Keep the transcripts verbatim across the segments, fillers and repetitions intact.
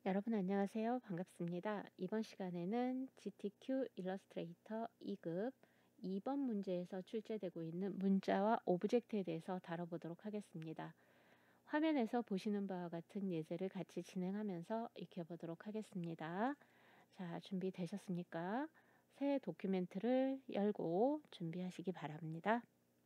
여러분 안녕하세요. 반갑습니다. 이번 시간에는 지티큐 일러스트레이터 이 급 이 번 문제에서 출제되고 있는 문자와 오브젝트에 대해서 다뤄보도록 하겠습니다. 화면에서 보시는 바와 같은 예제를 같이 진행하면서 익혀보도록 하겠습니다. 자, 준비되셨습니까? 새 도큐멘트를 열고 준비하시기 바랍니다.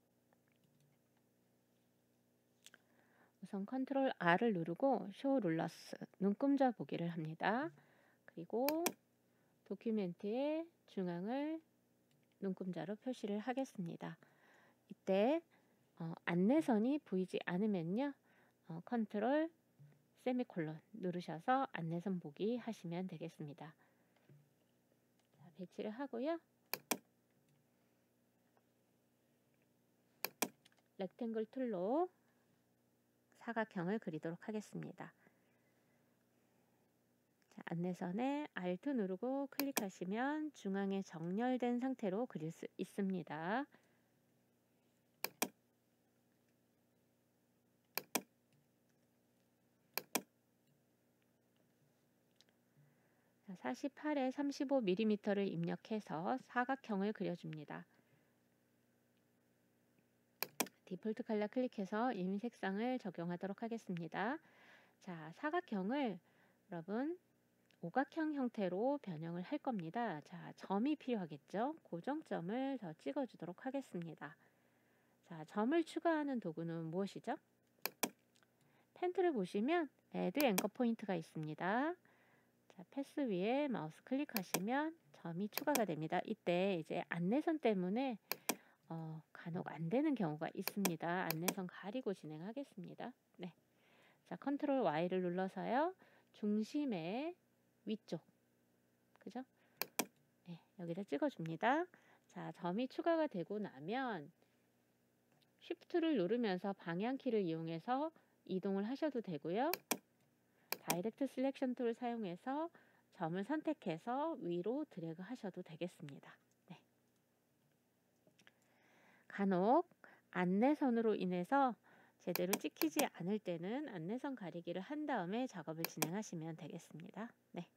우선 컨트롤 R을 누르고 쇼 룰러스 눈금자 보기를 합니다. 그리고 도큐멘트의 중앙을 눈금자로 표시를 하겠습니다. 이때 어, 안내선이 보이지 않으면요. 어, 컨트롤 세미콜론 누르셔서 안내선 보기 하시면 되겠습니다. 자, 배치를 하고요. 렉탱글 툴로 사각형을 그리도록 하겠습니다. 자, 안내선에 알트 누르고 클릭하시면 중앙에 정렬된 상태로 그릴 수 있습니다. 사십팔에 삼십오 밀리미터를 입력해서 사각형을 그려줍니다. 디폴트 컬러 클릭해서 임의 색상을 적용하도록 하겠습니다. 자, 사각형을 여러분 오각형 형태로 변형을 할 겁니다. 자, 점이 필요하겠죠? 고정점을 더 찍어주도록 하겠습니다. 자, 점을 추가하는 도구는 무엇이죠? 펜틀을 보시면 Add 앵커 포인트가 있습니다. 자, 패스 위에 마우스 클릭하시면 점이 추가가 됩니다. 이때 이제 안내선 때문에 어, 간혹 안 되는 경우가 있습니다. 안내선 가리고 진행하겠습니다. 네. 자, 컨트롤 Y를 눌러서요. 중심의 위쪽. 그죠? 네, 여기다 찍어줍니다. 자, 점이 추가가 되고 나면 쉬프트를 누르면서 방향키를 이용해서 이동을 하셔도 되고요. 다이렉트 셀렉션 툴을 사용해서 점을 선택해서 위로 드래그 하셔도 되겠습니다. 네. 간혹 안내선으로 인해서 제대로 찍히지 않을 때는 안내선 가리기를 한 다음에 작업을 진행하시면 되겠습니다. 네.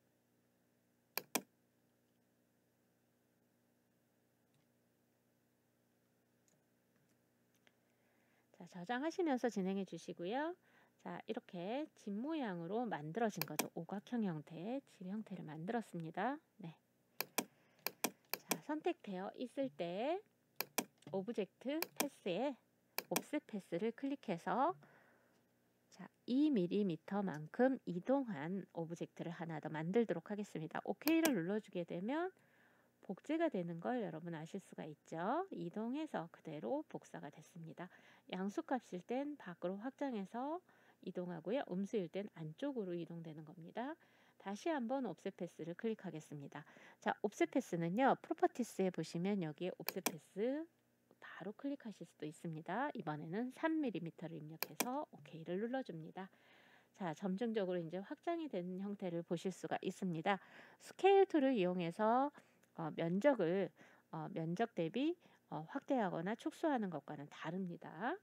자, 저장하시면서 진행해 주시고요. 자, 이렇게 집 모양으로 만들어진 거죠. 오각형 형태의 집 형태를 만들었습니다. 네. 자, 선택되어 있을 때 오브젝트 패스에 옵셋 패스를 클릭해서 자, 이 밀리미터만큼 이동한 오브젝트를 하나 더 만들도록 하겠습니다. 오케이를 눌러주게 되면 복제가 되는 걸 여러분 아실 수가 있죠. 이동해서 그대로 복사가 됐습니다. 양수값일 땐 밖으로 확장해서 이동하고요. 음수일 땐 안쪽으로 이동되는 겁니다. 다시 한번 옵셋 패스를 클릭하겠습니다. 자, 옵셋 패스는요. 프로퍼티스에 보시면 여기에 옵셋 패스 바로 클릭하실 수도 있습니다. 이번에는 삼 밀리미터를 입력해서 오케이를 눌러줍니다. 자, 점증적으로 이제 확장이 된 형태를 보실 수가 있습니다. 스케일 툴을 이용해서 어, 면적을 어, 면적 대비 어, 확대하거나 축소하는 것과는 다릅니다.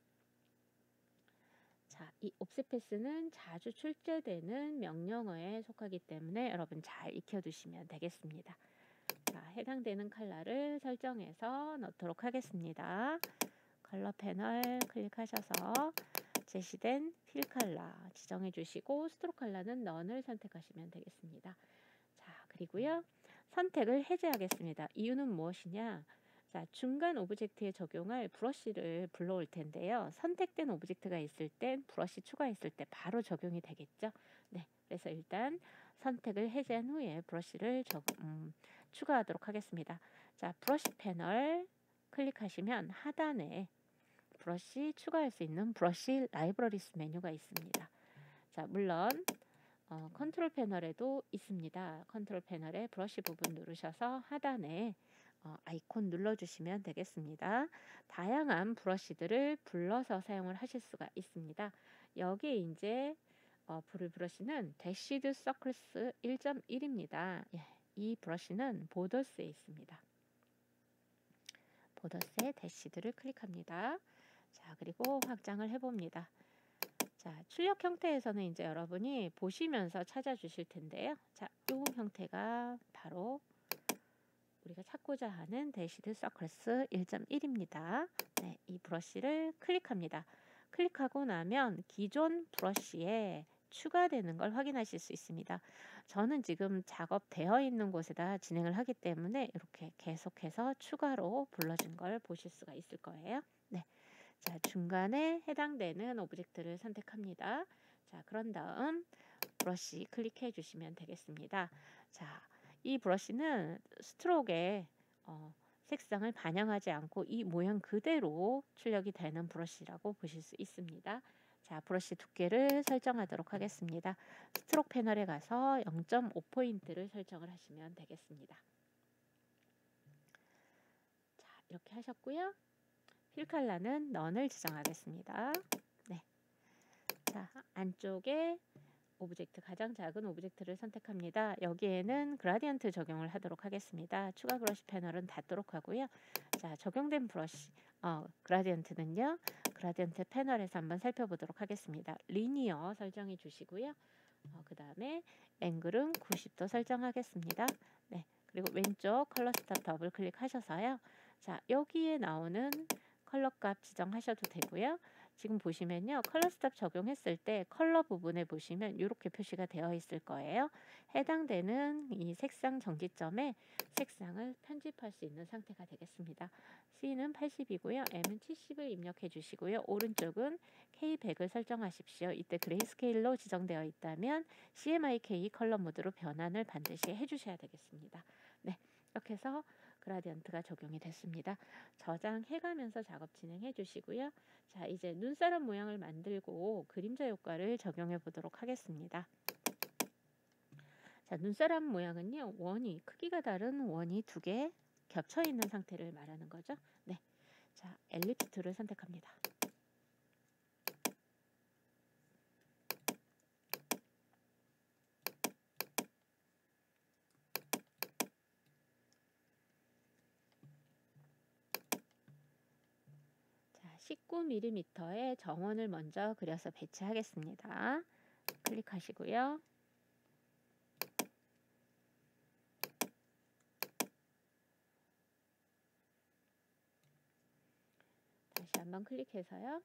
자, 이 옵셋 패스는 자주 출제되는 명령어에 속하기 때문에 여러분 잘 익혀두시면 되겠습니다. 자, 해당되는 컬러를 설정해서 넣도록 하겠습니다. 컬러 패널 클릭하셔서 제시된 필 컬러 지정해 주시고 스트로크 컬러는 넌을 선택하시면 되겠습니다. 자, 그리고요. 선택을 해제하겠습니다. 이유는 무엇이냐? 자, 중간 오브젝트에 적용할 브러쉬를 불러올 텐데요. 선택된 오브젝트가 있을 땐 브러쉬 추가했을 때 바로 적용이 되겠죠. 네, 그래서 일단 선택을 해제한 후에 브러쉬를 적, 음, 추가하도록 하겠습니다. 자, 브러쉬 패널 클릭하시면 하단에 브러쉬 추가할 수 있는 브러쉬 라이브러리스 메뉴가 있습니다. 자, 물론 어, 컨트롤 패널에도 있습니다. 컨트롤 패널에 브러쉬 부분 누르셔서 하단에 어, 아이콘 눌러주시면 되겠습니다. 다양한 브러쉬들을 불러서 사용을 하실 수가 있습니다. 여기에 이제 어, 부를 브러쉬는 대시드 서클스 일 점 일입니다. 예, 이 브러쉬는 보더스에 있습니다. 보더스에 대시드를 클릭합니다. 자, 그리고 확장을 해봅니다. 자, 출력 형태에서는 이제 여러분이 보시면서 찾아주실 텐데요. 자, 이 형태가 바로 우리가 찾고자 하는 데시드 서클스 일 점 일입니다. 네, 이 브러쉬를 클릭합니다. 클릭하고 나면 기존 브러쉬에 추가되는 걸 확인하실 수 있습니다. 저는 지금 작업되어 있는 곳에다 진행을 하기 때문에 이렇게 계속해서 추가로 불러준 걸 보실 수가 있을 거예요. 네. 자, 중간에 해당되는 오브젝트를 선택합니다. 자, 그런 다음 브러쉬 클릭해 주시면 되겠습니다. 자, 이 브러쉬는 스트로크의 어, 색상을 반영하지 않고 이 모양 그대로 출력이 되는 브러쉬라고 보실 수 있습니다. 자, 브러쉬 두께를 설정하도록 하겠습니다. 스트로크 패널에 가서 영 점 오 포인트를 설정을 하시면 되겠습니다. 자, 이렇게 하셨고요. 필 컬러는 넌을 지정하겠습니다. 네. 자, 안쪽에 오브젝트, 가장 작은 오브젝트를 선택합니다. 여기에는 그라디언트 적용을 하도록 하겠습니다. 추가 브러쉬 패널은 닫도록 하고요. 자, 적용된 브러쉬, 어, 그라디언트는요. 그라디언트 패널에서 한번 살펴보도록 하겠습니다. 리니어 설정해 주시고요. 어, 그 다음에 앵글은 구십 도 설정하겠습니다. 네. 그리고 왼쪽 컬러 스탑 더블 클릭하셔서요. 자, 여기에 나오는 컬러 값 지정하셔도 되고요. 지금 보시면요. 컬러 스탑 적용했을 때 컬러 부분에 보시면 이렇게 표시가 되어 있을 거예요. 해당되는 이 색상 정지점에 색상을 편집할 수 있는 상태가 되겠습니다. C는 팔십이고요. M은 칠십을 입력해 주시고요. 오른쪽은 케이 백을 설정하십시오. 이때 그레이스케일로 지정되어 있다면 씨엠와이케이 컬러 모드로 변환을 반드시 해주셔야 되겠습니다. 네, 이렇게 해서 그라디언트가 적용이 됐습니다. 저장해가면서 작업 진행해 주시고요. 자, 이제 눈사람 모양을 만들고 그림자 효과를 적용해 보도록 하겠습니다. 자, 눈사람 모양은요. 원이 크기가 다른 원이 두 개 겹쳐 있는 상태를 말하는 거죠. 네. 자, 엘립스 툴을 선택합니다. 십구 밀리미터의 정원을 먼저 그려서 배치하겠습니다. 클릭하시고요. 다시 한번 클릭해서요.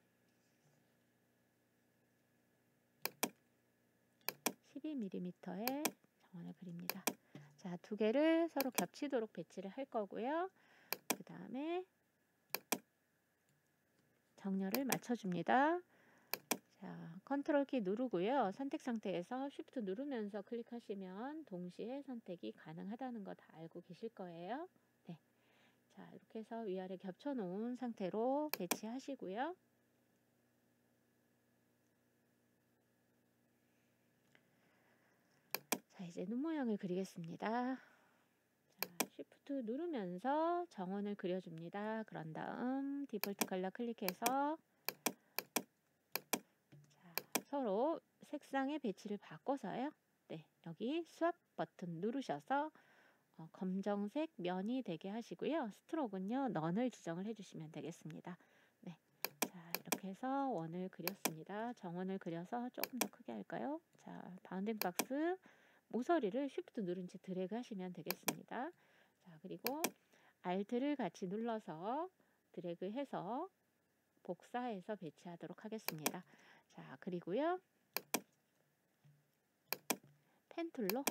십이 밀리미터의 정원을 그립니다. 자, 두 개를 서로 겹치도록 배치를 할 거고요. 그 다음에 정렬을 맞춰줍니다. 자, 컨트롤 키 누르고요. 선택 상태에서 쉬프트 누르면서 클릭하시면 동시에 선택이 가능하다는 거 다 알고 계실 거예요. 네. 자, 이렇게 해서 위아래 겹쳐 놓은 상태로 배치하시고요. 자, 이제 눈 모양을 그리겠습니다. 자, 쉬프트 누르면서 정원을 그려줍니다. 그런 다음 디폴트 컬러 클릭해서 자, 서로 색상의 배치를 바꿔서요. 네, 여기 스왑 버튼 누르셔서 어, 검정색 면이 되게 하시고요. 스트로크는요, 넌을 지정을 해주시면 되겠습니다. 네, 자, 이렇게 해서 원을 그렸습니다. 정원을 그려서 조금 더 크게 할까요? 자, 바운딩 박스 모서리를 쉬프트 누른 채 드래그 하시면 되겠습니다. 자, 그리고 알트를 같이 눌러서 드래그 해서 복사해서 배치하도록 하겠습니다. 자, 그리고요. 펜 툴로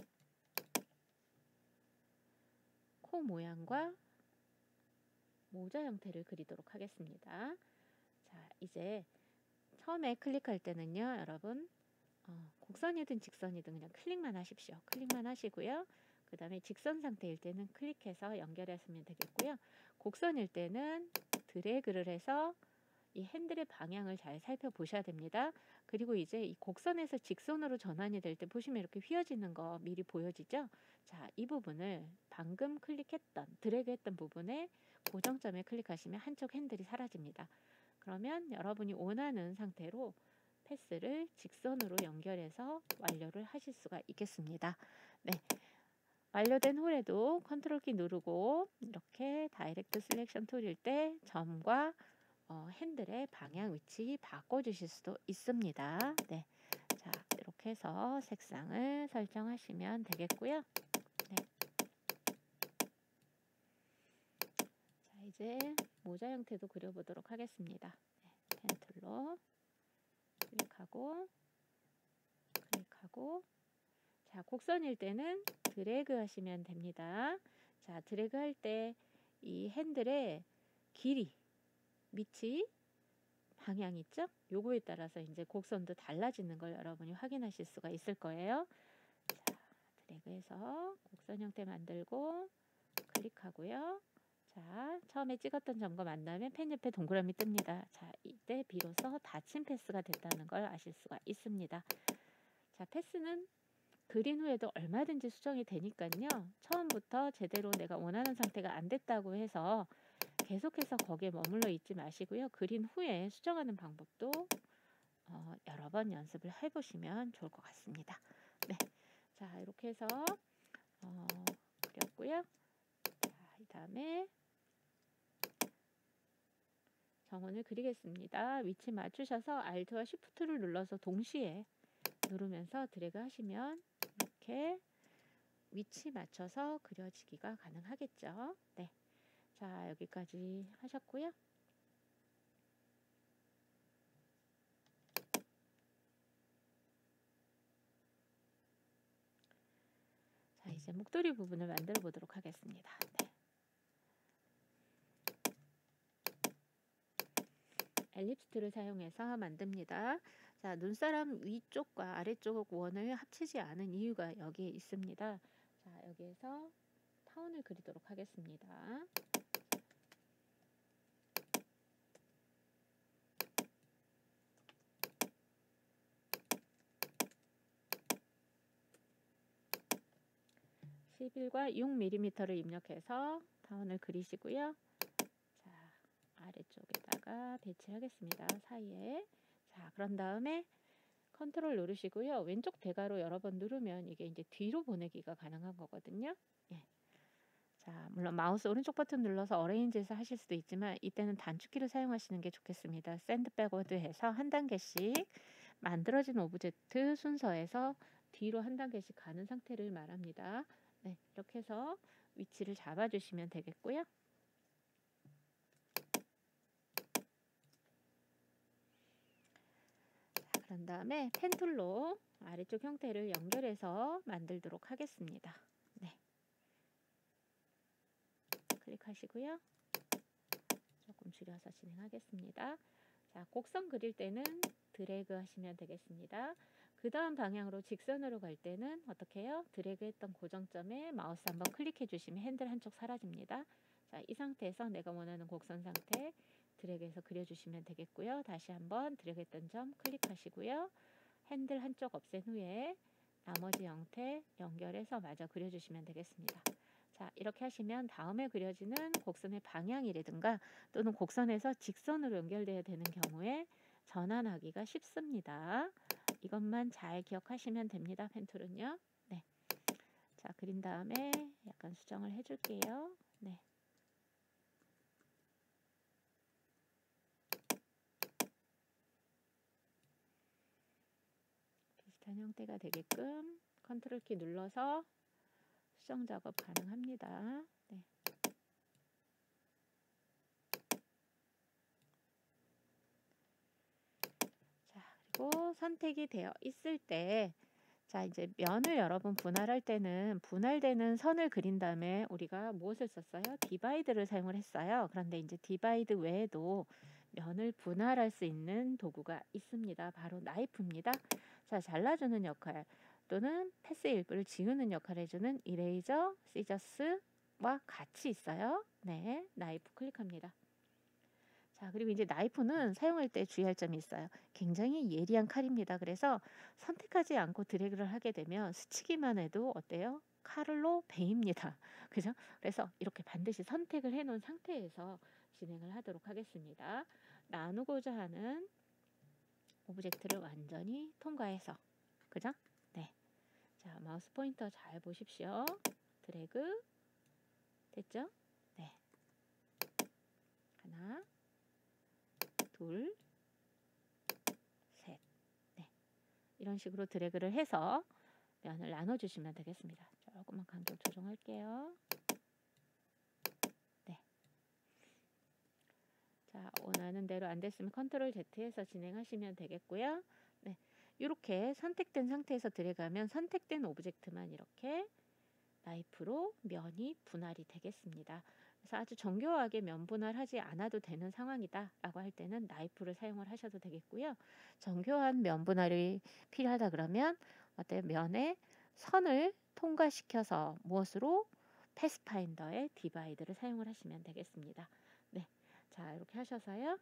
코 모양과 모자 형태를 그리도록 하겠습니다. 자, 이제 처음에 클릭할 때는요, 여러분 어, 곡선이든 직선이든 그냥 클릭만 하십시오. 클릭만 하시고요. 그 다음에 직선 상태일 때는 클릭해서 연결하시면 되겠고요. 곡선일 때는 드래그를 해서 이 핸들의 방향을 잘 살펴보셔야 됩니다. 그리고 이제 이 곡선에서 직선으로 전환이 될 때 보시면 이렇게 휘어지는 거 미리 보여지죠? 자, 이 부분을 방금 클릭했던, 드래그했던 부분에 고정점에 클릭하시면 한쪽 핸들이 사라집니다. 그러면 여러분이 원하는 상태로 패스를 직선으로 연결해서 완료를 하실 수가 있겠습니다. 네. 완료된 후에도 컨트롤 키 누르고 이렇게 다이렉트 셀렉션 툴일 때 점과 어, 핸들의 방향 위치 바꿔주실 수도 있습니다. 네. 자, 이렇게 해서 색상을 설정하시면 되겠고요. 네. 자, 이제 모자 형태도 그려보도록 하겠습니다. 네, 펜 툴로 클릭하고 클릭하고 자, 곡선일 때는 드래그 하시면 됩니다. 자, 드래그 할 때 이 핸들의 길이, 밑이, 방향 있죠? 요거에 따라서 이제 곡선도 달라지는 걸 여러분이 확인하실 수가 있을 거예요. 자, 드래그해서 곡선 형태 만들고 클릭하고요. 자, 처음에 찍었던 점과 만나면 펜 옆에 동그라미 뜹니다. 자, 이때 비로소 닫힌 패스가 됐다는 걸 아실 수가 있습니다. 자, 패스는 그린 후에도 얼마든지 수정이 되니까요. 처음부터 제대로 내가 원하는 상태가 안 됐다고 해서 계속해서 거기에 머물러 있지 마시고요. 그린 후에 수정하는 방법도 어, 여러 번 연습을 해보시면 좋을 것 같습니다. 네, 자 이렇게 해서 어, 그렸고요. 자, 이 다음에 정원을 그리겠습니다. 위치 맞추셔서 알트와 쉬프트를 눌러서 동시에 누르면서 드래그 하시면 이렇게 위치 맞춰서 그려지기가 가능하겠죠. 네. 자, 여기까지 하셨고요. 자, 이제 목도리 부분을 만들어 보도록 하겠습니다. 네. 엘립스트를 사용해서 만듭니다. 자, 눈사람 위쪽과 아래쪽 원을 합치지 않은 이유가 여기에 있습니다. 자, 여기에서 타원을 그리도록 하겠습니다. 십일과 육 밀리미터를 입력해서 타원을 그리시고요. 자, 아래쪽에다가 배치하겠습니다. 사이에. 자, 그런 다음에 컨트롤 누르시고요. 왼쪽 대괄호 여러 번 누르면 이게 이제 뒤로 보내기가 가능한 거거든요. 예. 자, 물론 마우스 오른쪽 버튼 눌러서 어레인지에서 하실 수도 있지만 이때는 단축키를 사용하시는 게 좋겠습니다. 샌드 백워드 해서 한 단계씩 만들어진 오브젝트 순서에서 뒤로 한 단계씩 가는 상태를 말합니다. 네, 이렇게 해서 위치를 잡아주시면 되겠고요. 자, 그런 다음에 펜 툴로 아래쪽 형태를 연결해서 만들도록 하겠습니다. 네. 클릭하시고요. 조금 줄여서 진행하겠습니다. 자, 곡선 그릴 때는 드래그 하시면 되겠습니다. 그 다음 방향으로 직선으로 갈 때는 어떻게 해요? 드래그 했던 고정점에 마우스 한번 클릭해 주시면 핸들 한쪽 사라집니다. 자, 이 상태에서 내가 원하는 곡선 상태 드래그해서 그려주시면 되겠고요. 다시 한번 드래그 했던 점 클릭하시고요. 핸들 한쪽 없앤 후에 나머지 형태 연결해서 마저 그려주시면 되겠습니다. 자, 이렇게 하시면 다음에 그려지는 곡선의 방향이라든가 또는 곡선에서 직선으로 연결되어야 되는 경우에 전환하기가 쉽습니다. 이것만 잘 기억하시면 됩니다. 펜툴은요. 네. 자, 그린 다음에 약간 수정을 해줄게요. 네. 비슷한 형태가 되게끔 컨트롤 키 눌러서 수정 작업 가능합니다. 네. 자, 그리고 선택이 되어 있을 때 자, 이제 면을 여러분 분할할 때는 분할되는 선을 그린 다음에 우리가 무엇을 썼어요? 디바이드를 사용을 했어요. 그런데 이제 디바이드 외에도 면을 분할할 수 있는 도구가 있습니다. 바로 나이프입니다. 자, 잘라주는 역할 또는 패스 일부를 지우는 역할을 해주는 이레이저, 시저스와 같이 있어요. 네, 나이프 클릭합니다. 자, 그리고 이제 나이프는 사용할 때 주의할 점이 있어요. 굉장히 예리한 칼입니다. 그래서 선택하지 않고 드래그를 하게 되면 스치기만 해도 어때요? 칼로 베입니다. 그죠? 그래서 이렇게 반드시 선택을 해 놓은 상태에서 진행을 하도록 하겠습니다. 나누고자 하는 오브젝트를 완전히 통과해서. 그죠? 네. 자, 마우스 포인터 잘 보십시오. 드래그. 됐죠? 네. 하나. 둘, 셋. 네. 이런 식으로 드래그를 해서 면을 나눠주시면 되겠습니다. 조금만 간격 조정할게요. 네. 자, 원하는 대로 안 됐으면 컨트롤 Z해서 진행하시면 되겠고요. 네. 이렇게 선택된 상태에서 드래그하면 선택된 오브젝트만 이렇게 나이프로 면이 분할이 되겠습니다. 그래서 아주 정교하게 면 분할하지 않아도 되는 상황이다 라고 할 때는 나이프를 사용을 하셔도 되겠고요. 정교한 면 분할이 필요하다 그러면 어때 면에 선을 통과시켜서 무엇으로? 패스파인더의 디바이드를 사용을 하시면 되겠습니다. 네, 자 이렇게 하셔서요.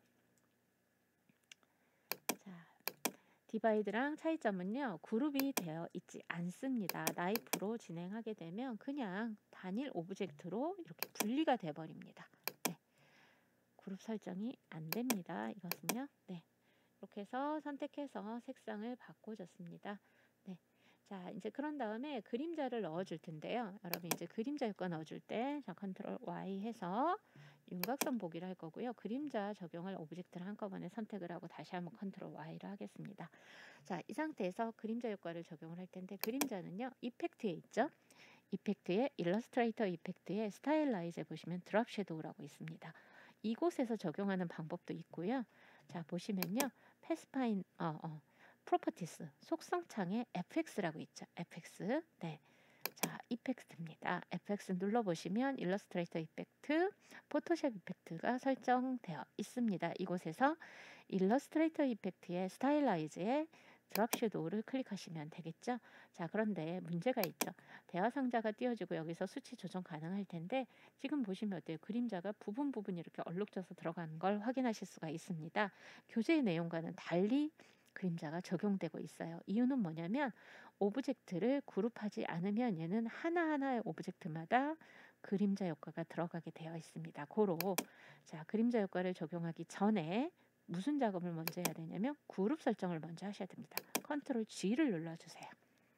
자, 디바이드랑 차이점은요. 그룹이 되어 있지 않습니다. 나이프로 진행하게 되면 그냥 단일 오브젝트로 이렇게 분리가 돼 버립니다. 네. 그룹 설정이 안 됩니다. 이것은요. 네. 이렇게 해서 선택해서 색상을 바꿔줬습니다. 네. 자, 이제 그런 다음에 그림자를 넣어줄 텐데요. 여러분 이제 그림자 효과 넣어줄 때 자, 컨트롤 Y 해서 윤곽선 보기를 할 거고요. 그림자 적용할 오브젝트를 한꺼번에 선택을 하고 다시 한번 컨트롤 Y를 하겠습니다. 자, 이 상태에서 그림자 효과를 적용을 할 텐데 그림자는요. 이펙트에 있죠. 이펙트에 일러스트레이터 이펙트에 스타일라이즈에 보시면 드롭 섀도우라고 있습니다. 이곳에서 적용하는 방법도 있고요. 자, 보시면요. 패스파인 어, 어, 프로퍼티스 속성 창에 에프엑스라고 있죠. 에프엑스. 네. 자, 이펙트입니다. 에프엑스 눌러보시면 일러스트레이터 이펙트, 포토샵 이펙트가 설정되어 있습니다. 이곳에서 일러스트레이터 이펙트의 스타일라이즈에 드롭 섀도우를 클릭하시면 되겠죠. 자, 그런데 문제가 있죠. 대화 상자가 띄워지고 여기서 수치 조정 가능할 텐데 지금 보시면 어때요? 그림자가 부분 부분 이렇게 얼룩져서 들어가는 걸 확인하실 수가 있습니다. 교재의 내용과는 달리 그림자가 적용되고 있어요. 이유는 뭐냐면 오브젝트를 그룹하지 않으면 얘는 하나하나의 오브젝트마다 그림자 효과가 들어가게 되어 있습니다. 고로 자, 그림자 효과를 적용하기 전에 무슨 작업을 먼저 해야 되냐면 그룹 설정을 먼저 하셔야 됩니다. 컨트롤 G를 눌러주세요.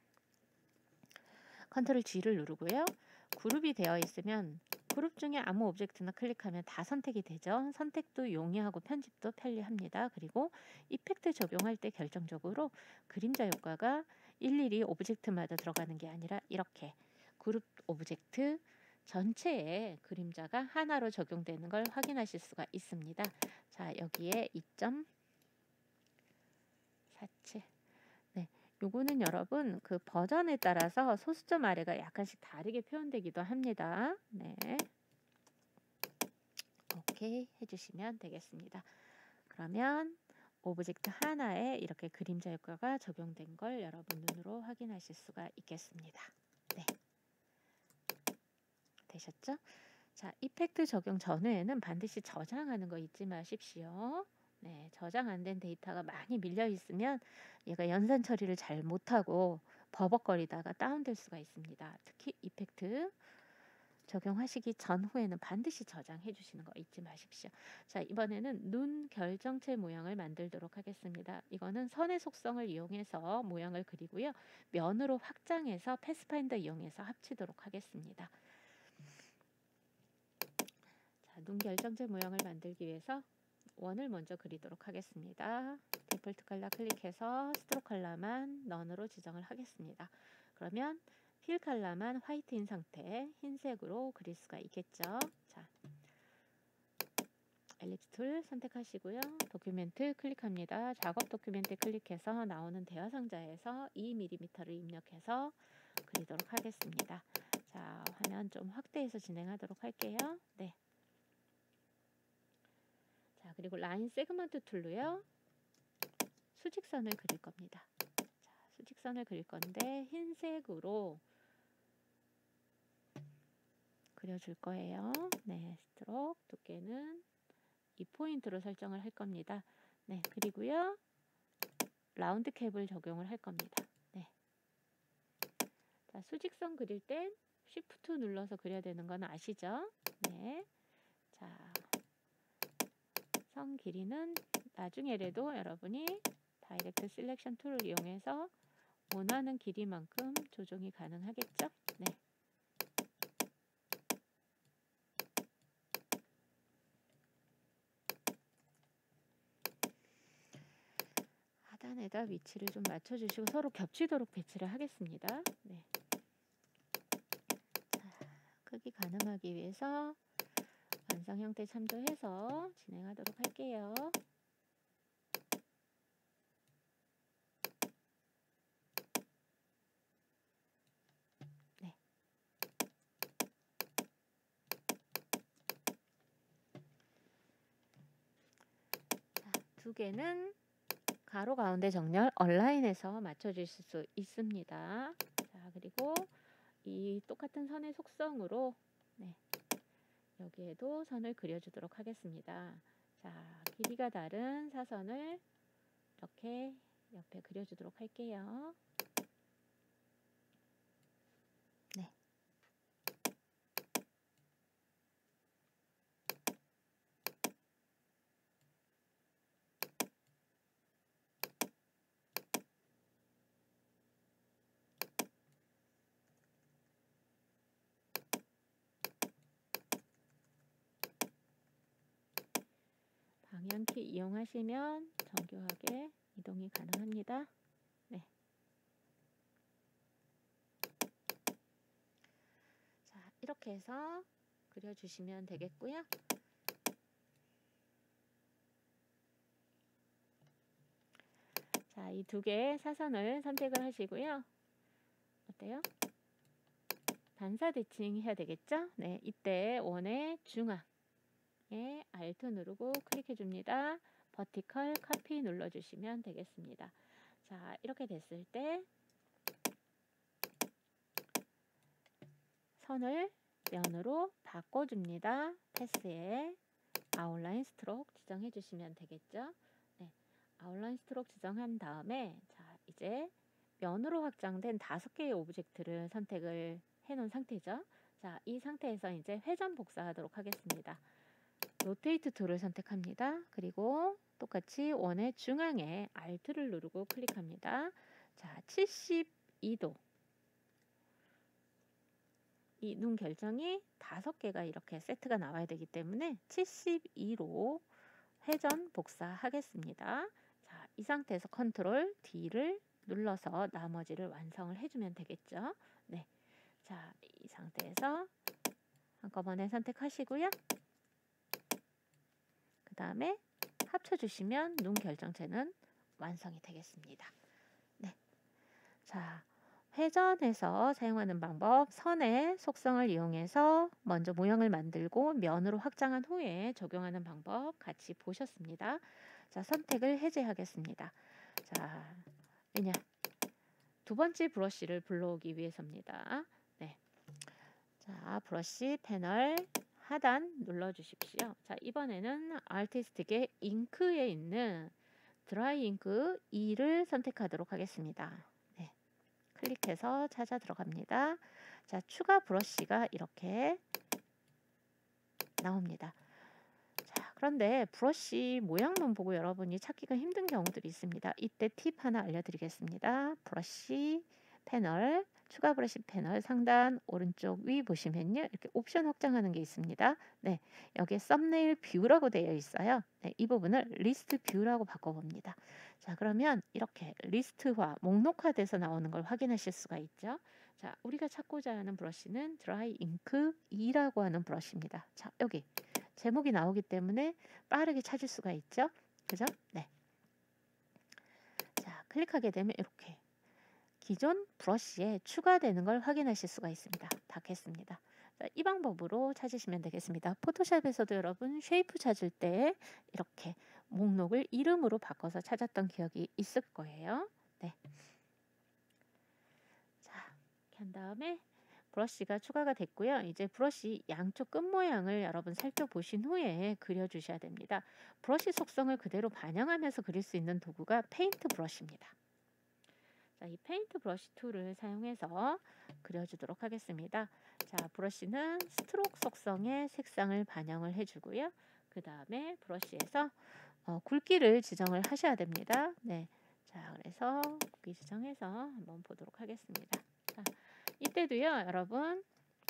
컨트롤 G를 누르고요. 그룹이 되어 있으면 그룹 중에 아무 오브젝트나 클릭하면 다 선택이 되죠. 선택도 용이하고 편집도 편리합니다. 그리고 이펙트 적용할 때 결정적으로 그림자 효과가 일일이 오브젝트마다 들어가는 게 아니라 이렇게 그룹 오브젝트 전체에 그림자가 하나로 적용되는 걸 확인하실 수가 있습니다. 자, 여기에 이 점 사칠 네, 요거는 여러분 그 버전에 따라서 소수점 아래가 약간씩 다르게 표현되기도 합니다. 네, 오케이 해주시면 되겠습니다. 그러면 오브젝트 하나에 이렇게 그림자 효과가 적용된 걸 여러분 눈으로 확인하실 수가 있겠습니다. 네, 되셨죠? 자, 이펙트 적용 전후에는 반드시 저장하는 거 잊지 마십시오. 네, 저장 안 된 데이터가 많이 밀려 있으면 얘가 연산 처리를 잘 못하고 버벅거리다가 다운될 수가 있습니다. 특히 이펙트 적용하시기 전후에는 반드시 저장해 주시는 거 잊지 마십시오. 자, 이번에는 눈 결정체 모양을 만들도록 하겠습니다. 이거는 선의 속성을 이용해서 모양을 그리고요. 면으로 확장해서 패스파인더 이용해서 합치도록 하겠습니다. 자, 눈 결정체 모양을 만들기 위해서 원을 먼저 그리도록 하겠습니다. 디폴트 컬러 클릭해서 스트로크 컬러만 넌으로 지정을 하겠습니다. 그러면 필 컬러만 화이트인 상태 흰색으로 그릴 수가 있겠죠. 자, 엘립스 툴 선택하시고요. 도큐멘트 클릭합니다. 작업 도큐멘트 클릭해서 나오는 대화 상자에서 이 밀리미터를 입력해서 그리도록 하겠습니다. 자, 화면 좀 확대해서 진행하도록 할게요. 네. 자, 그리고 라인 세그먼트 툴로요. 수직선을 그릴 겁니다. 자, 수직선을 그릴 건데 흰색으로 그려줄 거예요. 네, 스트로크 두께는 이 포인트로 설정을 할 겁니다. 네, 그리고요. 라운드 캡을 적용을 할 겁니다. 네. 자, 수직선 그릴 땐 쉬프트 눌러서 그려야 되는 건 아시죠? 네. 자, 선 길이는 나중에라도 여러분이 다이렉트 셀렉션 툴을 이용해서 원하는 길이만큼 조정이 가능하겠죠? 네. 여기에다 위치를 좀 맞춰주시고 서로 겹치도록 배치를 하겠습니다. 네. 자, 크기 가늠하기 위해서 완성 형태 참조해서 진행하도록 할게요. 네. 자, 두 개는 가로 가운데 정렬 얼라인에서 맞춰주실 수 있습니다. 자, 그리고 이 똑같은 선의 속성으로 네, 여기에도 선을 그려주도록 하겠습니다. 자, 길이가 다른 사선을 이렇게 옆에 그려주도록 할게요. 네. 방향키 이용하시면 정교하게 이동이 가능합니다. 네. 자, 이렇게 해서 그려주시면 되겠고요. 자, 이 두 개의 사선을 선택을 하시고요. 어때요? 반사 대칭 해야 되겠죠? 네, 이때 원의 중앙 예, 알트 누르고 클릭해 줍니다. 버티컬 카피 눌러주시면 되겠습니다. 자, 이렇게 됐을 때 선을 면으로 바꿔줍니다. 패스에 아웃라인 스트로크 지정해 주시면 되겠죠. 네, 아웃라인 스트로크 지정한 다음에 자, 이제 면으로 확장된 다섯 개의 오브젝트를 선택을 해 놓은 상태죠. 자, 이 상태에서 이제 회전 복사하도록 하겠습니다. 로테이트 툴을 선택합니다. 그리고 똑같이 원의 중앙에 알트를 누르고 클릭합니다. 자, 칠십이 도. 이 눈 결정이 다섯 개가 이렇게 세트가 나와야 되기 때문에 칠십이로 회전 복사하겠습니다. 자, 이 상태에서 컨트롤 D를 눌러서 나머지를 완성을 해주면 되겠죠. 네. 자, 이 상태에서 한꺼번에 선택하시고요. 그 다음에 합쳐주시면 눈 결정체는 완성이 되겠습니다. 네. 자, 회전해서 사용하는 방법, 선의 속성을 이용해서 먼저 모양을 만들고 면으로 확장한 후에 적용하는 방법 같이 보셨습니다. 자, 선택을 해제하겠습니다. 자, 왜냐? 두 번째 브러쉬를 불러오기 위해서입니다. 네. 자, 브러쉬 패널 하단 눌러주십시오. 자, 이번에는 아티스틱의 잉크에 있는 드라이 잉크 이를 선택하도록 하겠습니다. 네. 클릭해서 찾아 들어갑니다. 자, 추가 브러쉬가 이렇게 나옵니다. 자, 그런데 브러쉬 모양만 보고 여러분이 찾기가 힘든 경우들이 있습니다. 이때 팁 하나 알려드리겠습니다. 브러쉬 패널, 추가 브러쉬 패널 상단 오른쪽 위 보시면요. 이렇게 옵션 확장하는 게 있습니다. 네, 여기에 썸네일 뷰라고 되어 있어요. 네, 이 부분을 리스트 뷰라고 바꿔봅니다. 자, 그러면 이렇게 리스트화, 목록화돼서 나오는 걸 확인하실 수가 있죠. 자, 우리가 찾고자 하는 브러쉬는 드라이 잉크 이라고 하는 브러쉬입니다. 자, 여기 제목이 나오기 때문에 빠르게 찾을 수가 있죠. 그죠? 네. 자, 클릭하게 되면 이렇게 기존 브러쉬에 추가되는 걸 확인하실 수가 있습니다. 닫겠습니다. 자, 이 방법으로 찾으시면 되겠습니다. 포토샵에서도 여러분 쉐이프 찾을 때 이렇게 목록을 이름으로 바꿔서 찾았던 기억이 있을 거예요. 네. 자, 이렇게 한 다음에 브러쉬가 추가가 됐고요. 이제 브러쉬 양쪽 끝 모양을 여러분 살펴보신 후에 그려주셔야 됩니다. 브러쉬 속성을 그대로 반영하면서 그릴 수 있는 도구가 페인트 브러쉬입니다. 자, 이 페인트 브러쉬 툴을 사용해서 그려주도록 하겠습니다. 자, 브러쉬는 스트로크 속성의 색상을 반영을 해주고요. 그 다음에 브러쉬에서 어, 굵기를 지정을 하셔야 됩니다. 네, 자, 그래서 굵기 지정해서 한번 보도록 하겠습니다. 자, 이때도요, 여러분,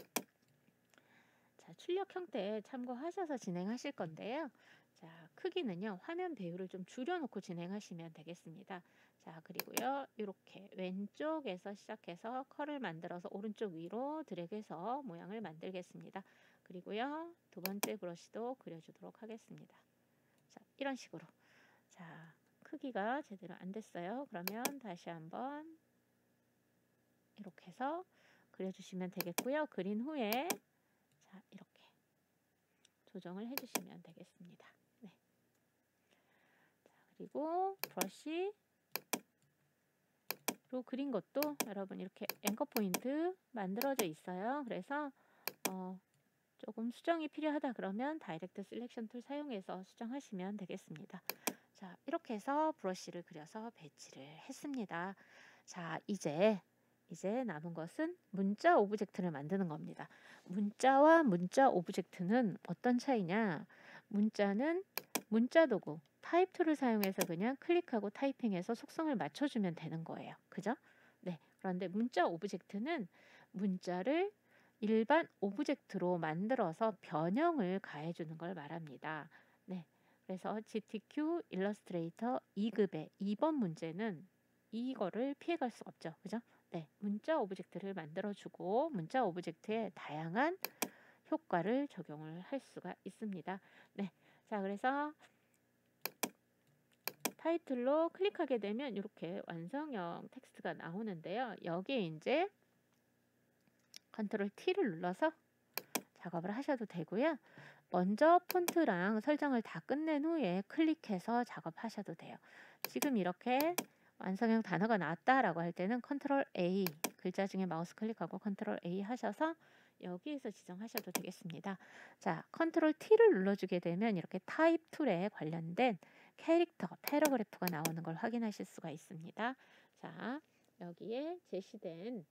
자, 출력 형태 참고하셔서 진행하실 건데요. 자, 크기는요, 화면 배율을 좀 줄여놓고 진행하시면 되겠습니다. 자, 그리고요. 이렇게 왼쪽에서 시작해서 컬을 만들어서 오른쪽 위로 드래그해서 모양을 만들겠습니다. 그리고요. 두 번째 브러쉬도 그려주도록 하겠습니다. 자, 이런 식으로. 자, 크기가 제대로 안 됐어요. 그러면 다시 한번 이렇게 해서 그려주시면 되겠고요. 그린 후에 자, 이렇게 조정을 해주시면 되겠습니다. 네. 자, 그리고 브러쉬 로 그린 것도 여러분 이렇게 앵커 포인트 만들어져 있어요. 그래서 어, 조금 수정이 필요하다 그러면 다이렉트 셀렉션 툴 사용해서 수정하시면 되겠습니다. 자, 이렇게 해서 브러쉬를 그려서 배치를 했습니다. 자, 이제 이제 남은 것은 문자 오브젝트를 만드는 겁니다. 문자와 문자 오브젝트는 어떤 차이냐? 문자는 문자 도구 타입 툴을 사용해서 그냥 클릭하고 타이핑해서 속성을 맞춰주면 되는 거예요. 그죠? 네. 그런데 문자 오브젝트는 문자를 일반 오브젝트로 만들어서 변형을 가해주는 걸 말합니다. 네. 그래서 지티큐 일러스트레이터 이 급의 이 번 문제는 이거를 피해갈 수 없죠. 그죠? 네. 문자 오브젝트를 만들어주고 문자 오브젝트에 다양한 효과를 적용을 할 수가 있습니다. 네. 자, 그래서 타이틀로 클릭하게 되면 이렇게 완성형 텍스트가 나오는데요. 여기에 이제 컨트롤 T를 눌러서 작업을 하셔도 되고요. 먼저 폰트랑 설정을 다 끝낸 후에 클릭해서 작업하셔도 돼요. 지금 이렇게 완성형 단어가 나왔다라고 할 때는 컨트롤 A, 글자 중에 마우스 클릭하고 컨트롤 A 하셔서 여기에서 지정하셔도 되겠습니다. 자, 컨트롤 T를 눌러주게 되면 이렇게 타입 툴에 관련된 캐릭터, 패러그래프가 나오는 걸 확인하실 수가 있습니다. 자, 여기에 제시된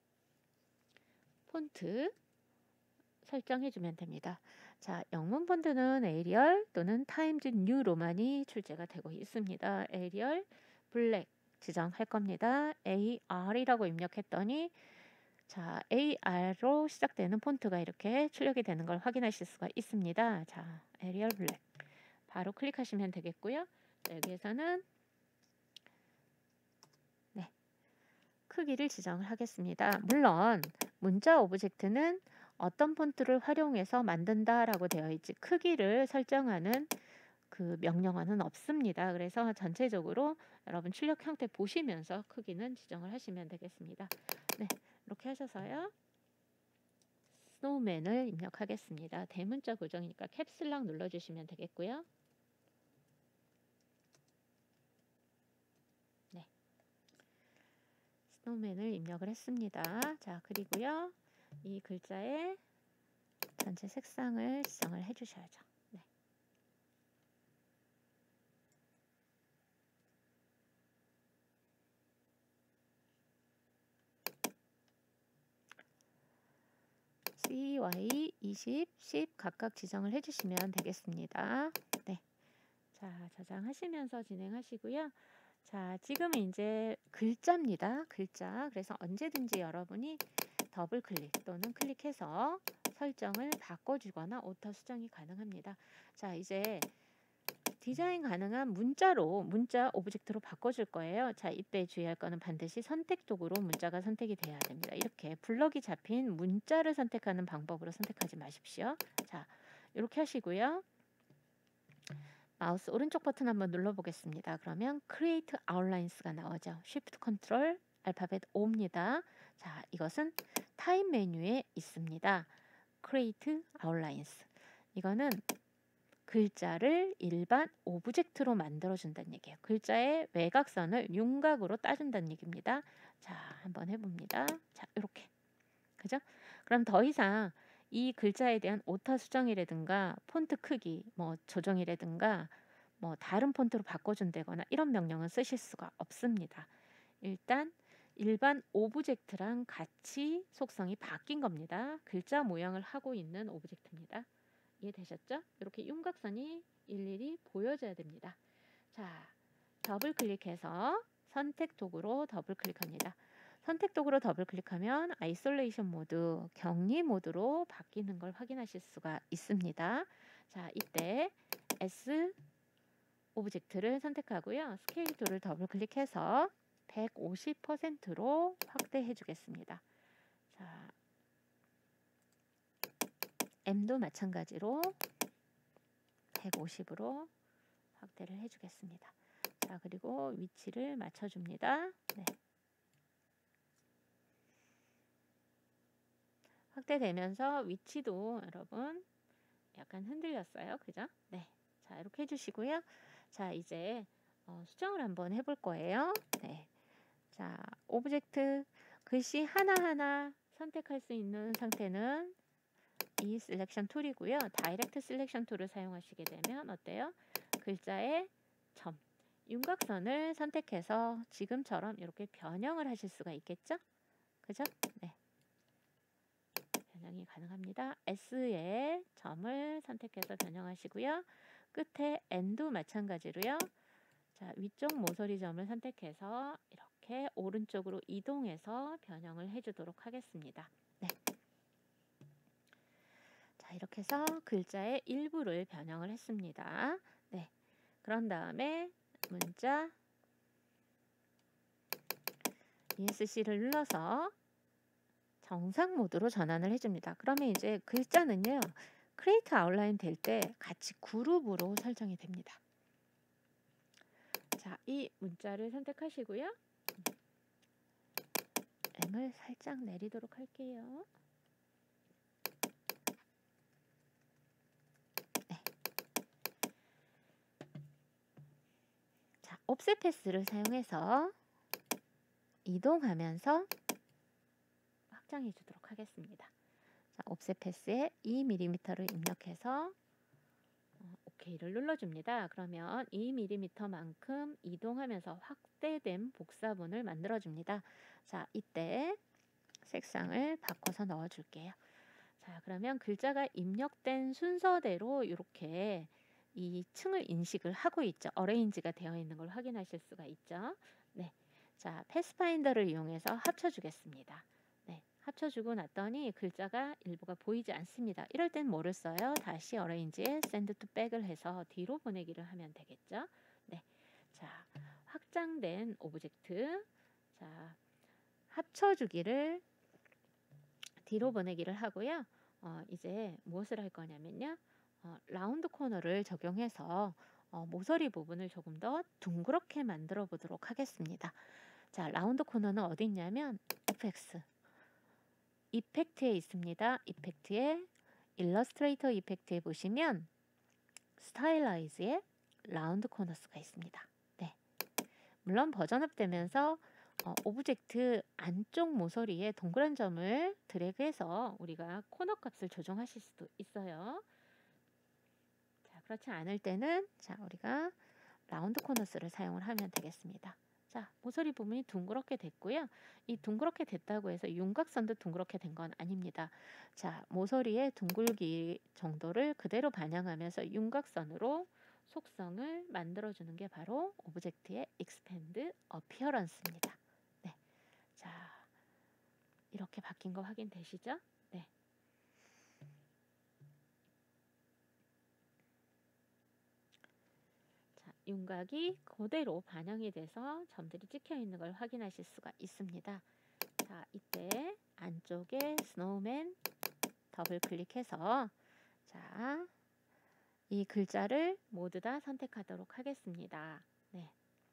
폰트 설정해주면 됩니다. 자, 영문 폰트는 에리얼 또는 타임즈 뉴 로만이 출제가 되고 있습니다. 에리얼 블랙 지정할 겁니다. 에이알이라고 입력했더니 자, 에이알로 시작되는 폰트가 이렇게 출력이 되는 걸 확인하실 수가 있습니다. 자, 에리얼 블랙 바로 클릭하시면 되겠고요. 자, 여기에서는 네, 크기를 지정을 하겠습니다. 물론 문자 오브젝트는 어떤 폰트를 활용해서 만든다라고 되어 있지 크기를 설정하는 그 명령어는 없습니다. 그래서 전체적으로 여러분 출력 형태 보시면서 크기는 지정을 하시면 되겠습니다. 네, 이렇게 하셔서요. 스노우맨을 입력하겠습니다. 대문자 고정이니까 캡슬락 눌러주시면 되겠고요. 네, 스노우맨을 입력을 했습니다. 자, 그리고요. 이 글자의 전체 색상을 지정을 해주셔야죠. 네. 씨, 와이, 이십, 십 각각 지정을 해주시면 되겠습니다. 네. 자, 저장하시면서 진행하시고요. 자, 지금은 이제 글자입니다. 글자. 그래서 언제든지 여러분이 더블 클릭 또는 클릭해서 설정을 바꿔주거나 오터 수정이 가능합니다. 자, 이제 디자인 가능한 문자로 문자 오브젝트로 바꿔줄 거예요. 자, 이때 주의할 거는 반드시 선택 도구로 문자가 선택이 돼야 됩니다. 이렇게 블럭이 잡힌 문자를 선택하는 방법으로 선택하지 마십시오. 자, 이렇게 하시고요. 마우스 오른쪽 버튼 한번 눌러보겠습니다. 그러면 Create Outlines가 나오죠. Shift Control 알파벳 오입니다. 자, 이것은 타임 메뉴에 있습니다. Create Outlines. 이거는 글자를 일반 오브젝트로 만들어준다는 얘기예요. 글자의 외곽선을 윤곽으로 따준다는 얘기입니다. 자, 한번 해봅니다. 자, 이렇게. 그죠? 그럼 더 이상 이 글자에 대한 오타 수정이라든가 폰트 크기 뭐 조정이라든가 뭐 다른 폰트로 바꿔준다거나 이런 명령은 쓰실 수가 없습니다. 일단 일반 오브젝트랑 같이 속성이 바뀐 겁니다. 글자 모양을 하고 있는 오브젝트입니다. 이해되셨죠? 이렇게 윤곽선이 일일이 보여져야 됩니다. 자, 더블 클릭해서 선택 도구로 더블 클릭합니다. 선택 도구로 더블 클릭하면 아이솔레이션 모드, 격리 모드로 바뀌는 걸 확인하실 수가 있습니다. 자, 이때 S 오브젝트를 선택하고요. 스케일 툴을 더블 클릭해서 백오십 퍼센트로 확대해 주겠습니다. 자, M도 마찬가지로 백오십으로 확대를 해 주겠습니다. 자, 그리고 위치를 맞춰줍니다. 네. 확대되면서 위치도 여러분 약간 흔들렸어요. 그죠? 네. 자, 이렇게 해주시고요. 자, 이제 어, 수정을 한번 해볼 거예요. 네. 자, 오브젝트 글씨 하나하나 선택할 수 있는 상태는 이 셀렉션 툴이고요. 다이렉트 셀렉션 툴을 사용하시게 되면 어때요? 글자의 점, 윤곽선을 선택해서 지금처럼 이렇게 변형을 하실 수가 있겠죠? 그죠? 네. 변형이 가능합니다. S의 점을 선택해서 변형하시고요. 끝에 N도 마찬가지로요. 자, 위쪽 모서리 점을 선택해서 이렇게 오른쪽으로 이동해서 변형을 해주도록 하겠습니다. 네. 자, 이렇게 해서 글자의 일부를 변형을 했습니다. 네. 그런 다음에 문자 이에스씨를 눌러서 정상 모드로 전환을 해줍니다. 그러면 이제 글자는요, 크리에이트 아웃라인 될 때 같이 그룹으로 설정이 됩니다. 자, 이 문자를 선택하시고요. M을 살짝 내리도록 할게요. 네. 자, 옵셋 패스를 사용해서 이동하면서 확장해 주도록 하겠습니다. 자, 옵셋 패스에 이 밀리미터를 입력해서 어, 오케이를 눌러줍니다. 그러면 이 밀리미터만큼 이동하면서 확대된 복사본을 만들어줍니다. 자, 이때 색상을 바꿔서 넣어줄게요. 자, 그러면 글자가 입력된 순서대로 이렇게 이 층을 인식을 하고 있죠. 어레인지가 되어 있는 걸 확인하실 수가 있죠. 네. 자, 패스파인더를 이용해서 합쳐주겠습니다. 네. 합쳐주고 났더니 글자가 일부가 보이지 않습니다. 이럴 땐 뭐를 써요? 다시 어레인지에 send to back을 해서 뒤로 보내기를 하면 되겠죠. 네. 자, 확장된 오브젝트. 자, 합쳐주기를 뒤로 보내기를 하고요. 어, 이제 무엇을 할 거냐면요. 어, 라운드 코너를 적용해서 어, 모서리 부분을 조금 더 둥그렇게 만들어 보도록 하겠습니다. 자, 라운드 코너는 어디 있냐면 에프엑스 이펙트에 있습니다. 이펙트에 일러스트레이터 이펙트에 보시면 스타일라이즈에 라운드 코너스가 있습니다. 네. 물론 버전업 되면서 어, 오브젝트 안쪽 모서리에 동그란 점을 드래그해서 우리가 코너 값을 조정하실 수도 있어요. 자, 그렇지 않을 때는 자, 우리가 라운드 코너스를 사용을 하면 되겠습니다. 자, 모서리 부분이 둥그렇게 됐고요. 이 둥그렇게 됐다고 해서 윤곽선도 둥그렇게 된 건 아닙니다. 자, 모서리의 둥글기 정도를 그대로 반영하면서 윤곽선으로 속성을 만들어주는 게 바로 오브젝트의 expand appearance입니다. 네, 자, 이렇게 바뀐 거 확인되시죠? 네. 자, 윤곽이 그대로 반영이 돼서 점들이 찍혀 있는 걸 확인하실 수가 있습니다. 자, 이때 안쪽에 스노우맨 더블 클릭해서 자, 이 글자를 모두 다 선택하도록 하겠습니다. 네.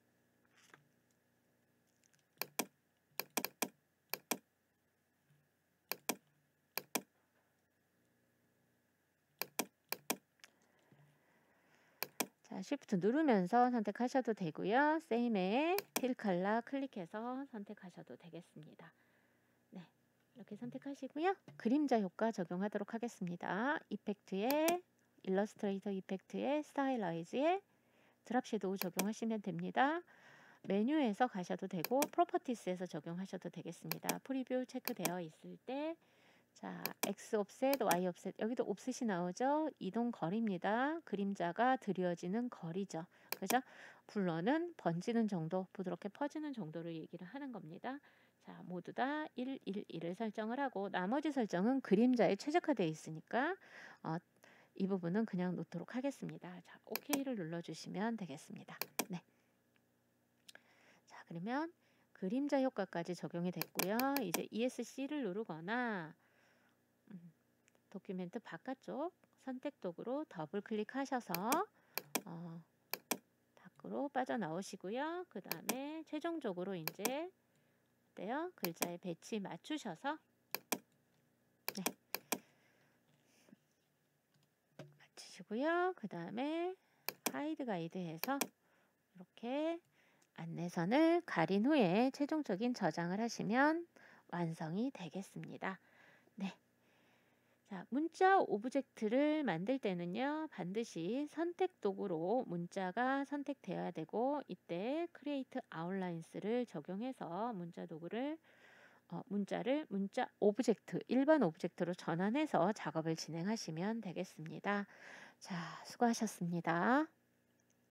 자, Shift 누르면서 선택하셔도 되고요. Same에 필 컬러 클릭해서 선택하셔도 되겠습니다. 네, 이렇게 선택하시고요. 그림자 효과 적용하도록 하겠습니다. 이펙트에 일러스트레이터 이펙트에 스타일라이즈에 드랍 섀도우 적용하시면 됩니다. 메뉴에서 가셔도 되고 프로퍼티스에서 적용하셔도 되겠습니다. 프리뷰 체크되어 있을 때 자, X 옵셋, Y 옵셋 여기도 옵셋이 나오죠. 이동 거리입니다. 그림자가 드려지는 거리죠. 그죠? 블러는 번지는 정도, 부드럽게 퍼지는 정도를 얘기를 하는 겁니다. 자, 모두 다 일, 일, 일을 설정을 하고 나머지 설정은 그림자에 최적화되어 있으니까 어, 이 부분은 그냥 놓도록 하겠습니다. 자, 오케이를 눌러주시면 되겠습니다. 네. 자, 그러면 그림자 효과까지 적용이 됐고요. 이제 이에스씨를 누르거나 음, 도큐멘트 바깥쪽 선택 도구로 더블 클릭하셔서 어, 밖으로 빠져나오시고요. 그 다음에 최종적으로 이제 어때요? 글자의 배치 맞추셔서 네. 맞추시고요. 그 다음에 하이드 가이드 해서 이렇게 안내선을 가린 후에 최종적인 저장을 하시면 완성이 되겠습니다. 네. 자, 문자 오브젝트를 만들 때는요, 반드시 선택 도구로 문자가 선택되어야 되고, 이때 크리에이트 아웃라인스를 적용해서 문자 도구를, 어, 문자를 문자 오브젝트, 일반 오브젝트로 전환해서 작업을 진행하시면 되겠습니다. 자, 수고하셨습니다.